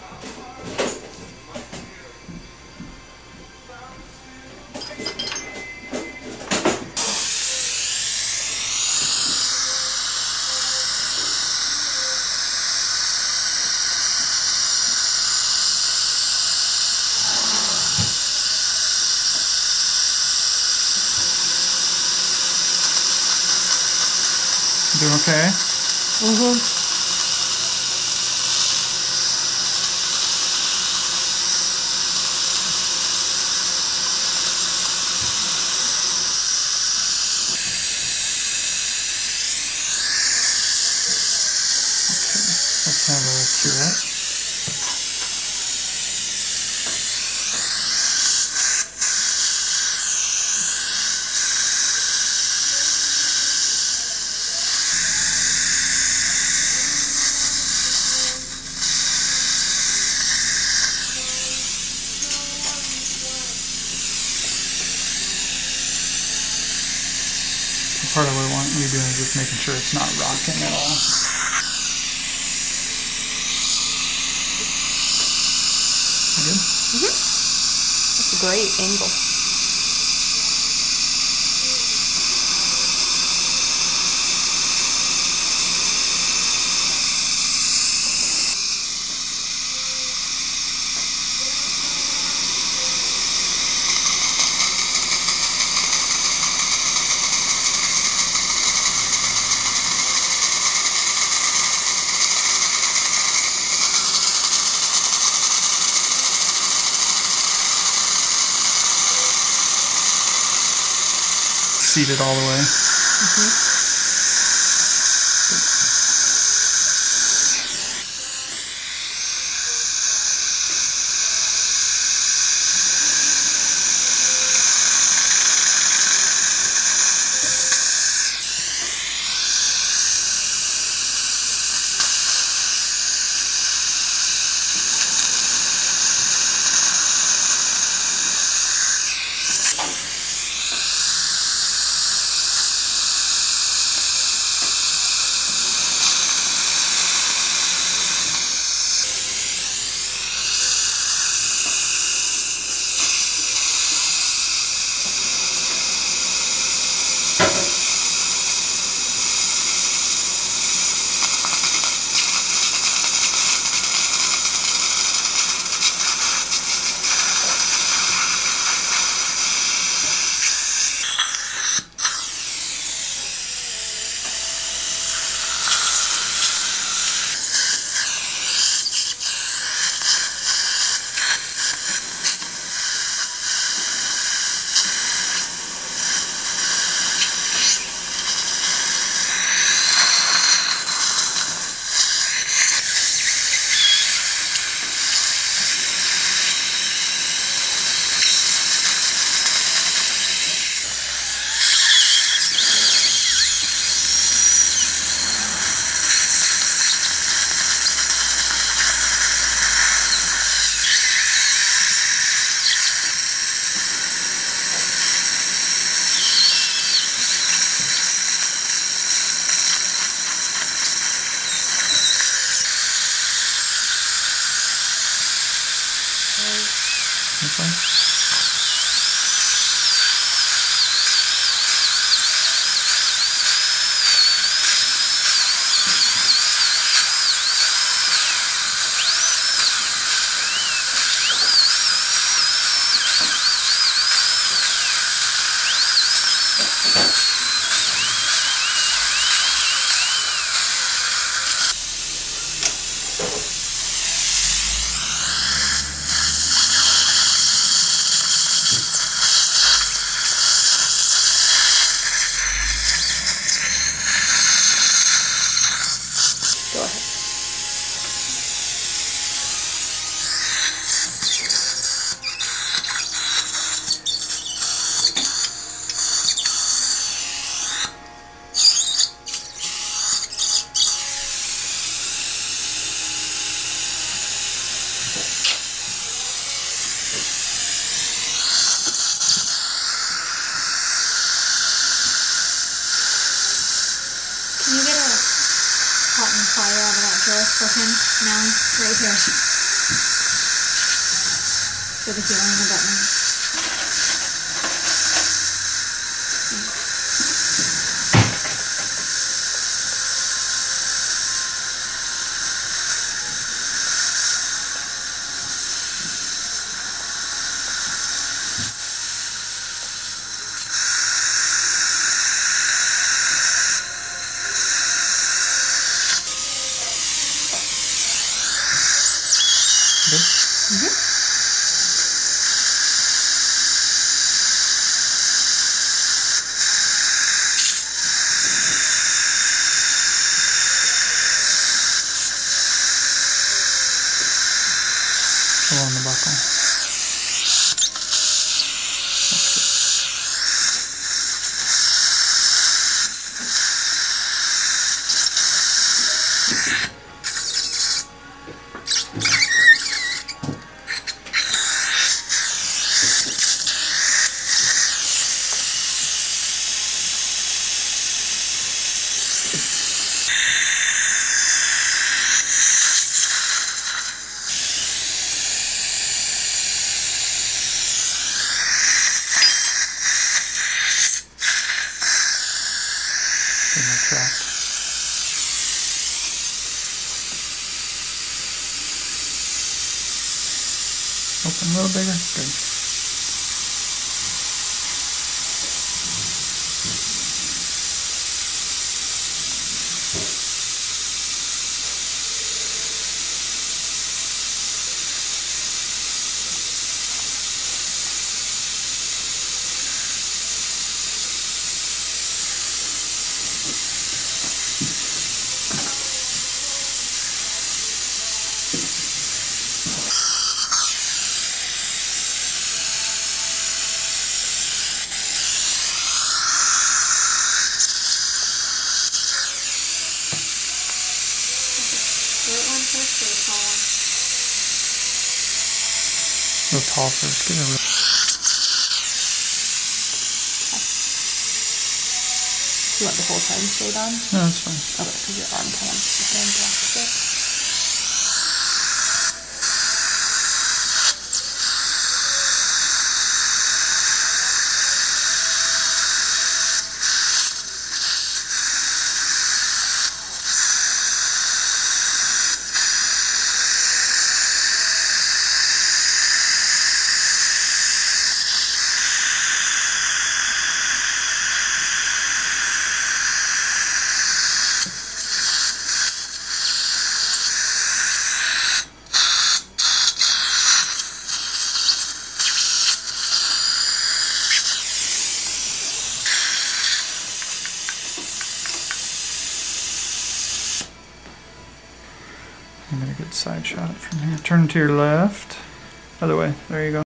Doing okay? Mm-hmm. Let's have a curette. Part of what I want you doing is just making sure it's not rocking at all. Good? Mm-hmm. That's a great angle. Seated all the way. Mm-hmm. This way? Go ahead. Can you get a hot and fire out of that drawer for him now? Right here. Feel the healing in the button. Good? Mm-hmm. Along the buckle. Getting retract. Open a little bigger. Good. Short one first or the tall one? Go tall first. Get a real. You want the whole time stayed on? No, that's fine. Okay, because your arm kind of blocks it. I'm gonna get a side shot from here. Turn to your left. Other way. There you go.